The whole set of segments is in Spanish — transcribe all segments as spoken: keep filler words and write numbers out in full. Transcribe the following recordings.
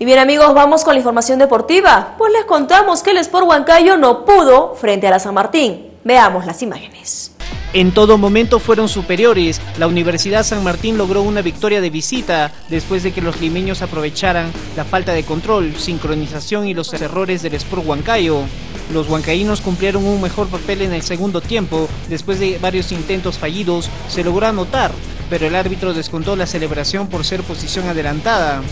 Y bien amigos, vamos con la información deportiva. Pues les contamos que el Sport Huancayo no pudo frente a la San Martín. Veamos las imágenes. En todo momento fueron superiores. La Universidad San Martín logró una victoria de visita después de que los limeños aprovecharan la falta de control, sincronización y los errores del Sport Huancayo. Los huancaínos cumplieron un mejor papel en el segundo tiempo. Después de varios intentos fallidos, se logró anotar, pero el árbitro descontó la celebración por ser posición adelantada.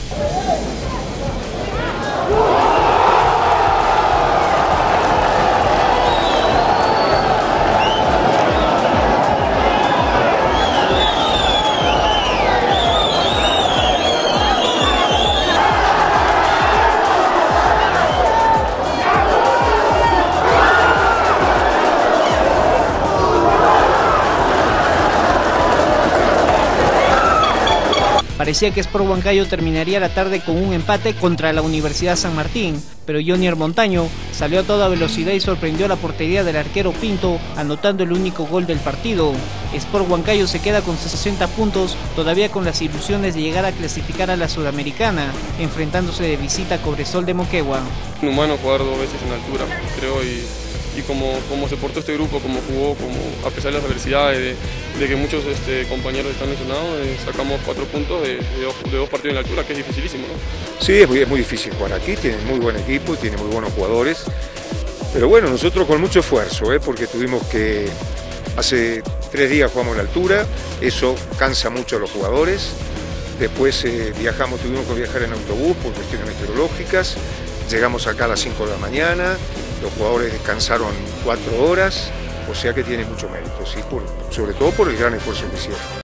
Parecía que Sport Huancayo terminaría la tarde con un empate contra la Universidad San Martín, pero Jonier Montaño salió a toda velocidad y sorprendió la portería del arquero Pinto, anotando el único gol del partido. Sport Huancayo se queda con sesenta puntos, todavía con las ilusiones de llegar a clasificar a la Sudamericana, enfrentándose de visita a Cobresol de Moquegua. Inhumano jugar dos veces en altura, creo, y... y como, como se portó este grupo, como jugó, como a pesar de las adversidades, de, de que muchos este, compañeros están lesionados, eh, sacamos cuatro puntos de, de, dos, de dos partidos en la altura, que es dificilísimo, ¿no? Sí, es muy, es muy difícil jugar aquí, tiene muy buen equipo, tiene muy buenos jugadores, pero bueno, nosotros con mucho esfuerzo, ¿eh? Porque tuvimos que, hace tres días jugamos en la altura, eso cansa mucho a los jugadores, después eh, viajamos, tuvimos que viajar en autobús por cuestiones meteorológicas, llegamos acá a las cinco de la mañana, los jugadores descansaron cuatro horas, o sea que tiene mucho mérito, ¿sí? por, sobre todo por el gran esfuerzo que hicieron.